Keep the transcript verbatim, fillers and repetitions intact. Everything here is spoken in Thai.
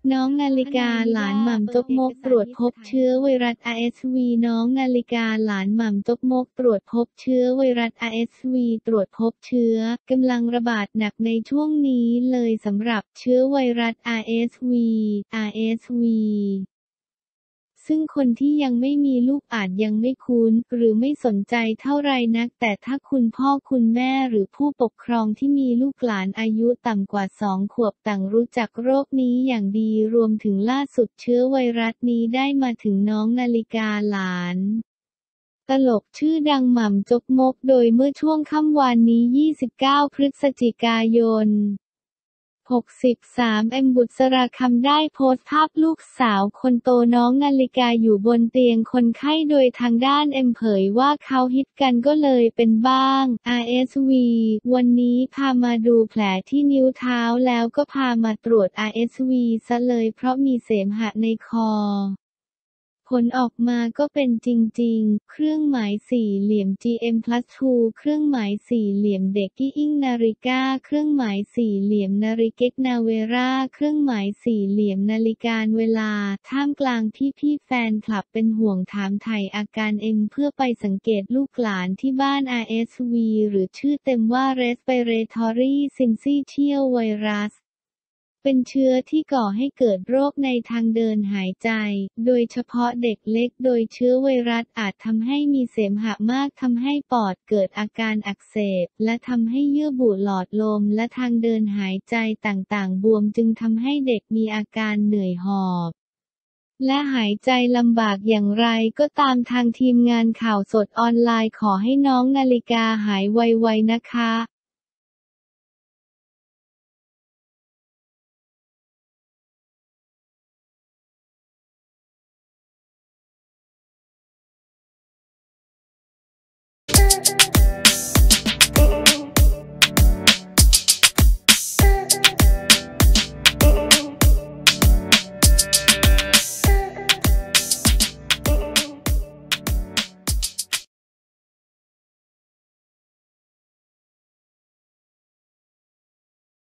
น้องนาฬิกาหลานหม่ำจกมกตรวจพบเชื้อไวรัส อาร์ เอส วี น้องนาฬิกาหลานหม่ำจกมกตรวจพบเชื้อไวรัส อาร์ เอส วี ตรวจพบเชื้อกำลังระบาดหนักในช่วงนี้เลยสำหรับเชื้อไวรัส อาร์ เอส วี อาร์ เอส วี ซึ่งคนที่ยังไม่มีลูกอาจยังไม่คุ้นหรือไม่สนใจเท่าไรนักแต่ถ้าคุณพ่อคุณแม่หรือผู้ปกครองที่มีลูกหลานอายุต่ำกว่าสองขวบต่างรู้จักโรคนี้อย่างดีรวมถึงล่าสุดเชื้อไวรัสนี้ได้มาถึงน้องนาฬิกาหลานตลกชื่อดังหม่ำจกมกโดยเมื่อช่วงค่ำวานนี้ยี่สิบเก้าพฤศจิกายนหกสิบสามเอ็มบุษราคำได้โพสต์ภาพลูกสาวคนโตน้องนาฬิกาอยู่บนเตียงคนไข้โดยทางด้านเอ็มเผยว่าเขาฮิตกันก็เลยเป็นบ้าง อาร์ เอส วี วันนี้พามาดูแผลที่นิ้วเท้าแล้วก็พามาตรวจ อาร์ เอส วี ซะเลยเพราะมีเสมหะในคอผลออกมาก็เป็นจริงๆเครื่องหมายสี่เหลี่ยม จี เอ็ม พลัส ทู เครื่องหมายสี่เหลี่ยมเด็กกี้อิ้งนาฬิกาเครื่องหมายสี่เหลี่ยมนาฬิเก็กนาเวราเครื่องหมายสี่เหลี่ยมนาฬิกาเวลาท่ามกลางพี่ๆแฟนคลับเป็นห่วงถามไถ่อาการเอ็มเพื่อไปสังเกตลูกหลานที่บ้าน อาร์ เอส วี หรือชื่อเต็มว่า Respiratory Syncytial Virusเป็นเชื้อที่ก่อให้เกิดโรคในทางเดินหายใจ โดยเฉพาะเด็กเล็กโดยเชื้อไวรัสอาจทำให้มีเสมหะมากทำให้ปอดเกิดอาการอักเสบและทำให้เยื่อบุหลอดลมและทางเดินหายใจต่างๆบวมจึงทำให้เด็กมีอาการเหนื่อยหอบและหายใจลำบากอย่างไรก็ตามทางทีมงานข่าวสดออนไลน์ขอให้น้องนาฬิกาหายไวๆนะคะ